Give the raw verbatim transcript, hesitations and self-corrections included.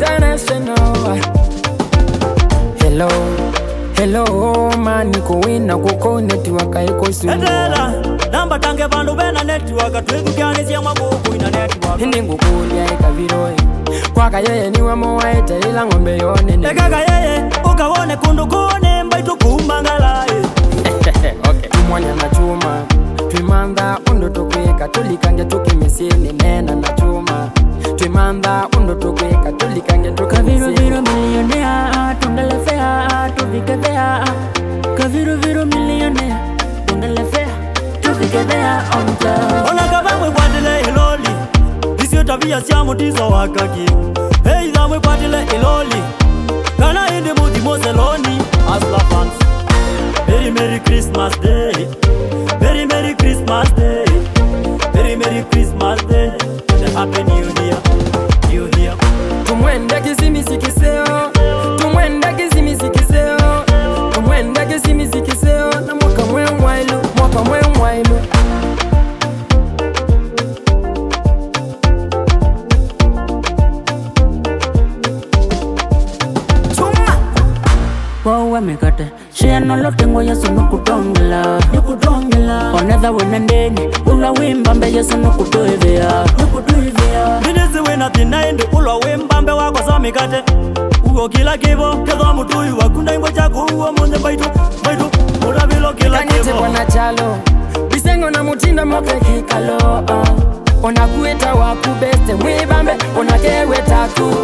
international. Hello, hello, man, niko wina kuko network eko sumu. Endela, namba tange bandu bena network, tuweku kiani siya mabuku ina network. Hindi ngukuli ya ikaviroi, kwa kayeye niwa mwaete ila ngombe yone ni. Eka kayeye, ukawone kundu kune mbaitu kumangala. Okay. Tumwanya na chuma, tuimanda undo tukweka, tulikange tukimisini nena na chuma. Tuimanda undo tukweka, tulikange tukimisini. Kaviru viru millionaire, tundelefea, tuvikevea. Kaviru viru millionaire, tundelefea, tuvikevea on top. Ona kabamwe kwatile iloli, isio tabia siya mutizo wakaki. Hey zamwe kwatile iloli, kana hindi muti moseloni. Asla fans, Merry Merry Christmas Day, Merry Merry Christmas Day, Merry Merry Christmas Day, and a Happy New Year, New Year. Tumwende kizimi sikiseo, tumwende kizimi sikiseo, tumwende kizimi sikiseo, na mwaka mwe mwailu, mwaka mwe mwailu. Chuma Wawe mikate Shea no lo tengo yesu no kutongela Nukutongela Oneza wena ndeni Ula wimbambe yesu no kutuivea Nukutuivea Minezi wena tinaindi Ula wimbambe wako sa mikate Ugo kila kibo Kezo mutui wakunda ingo chaku Ugo munde baitu Baitu Ula bilo kila kibo Kanite wana chalo Bisengo na mutinda moke kikalo uh. Ona kueta wakubeste Mwibambe Ona keweta ku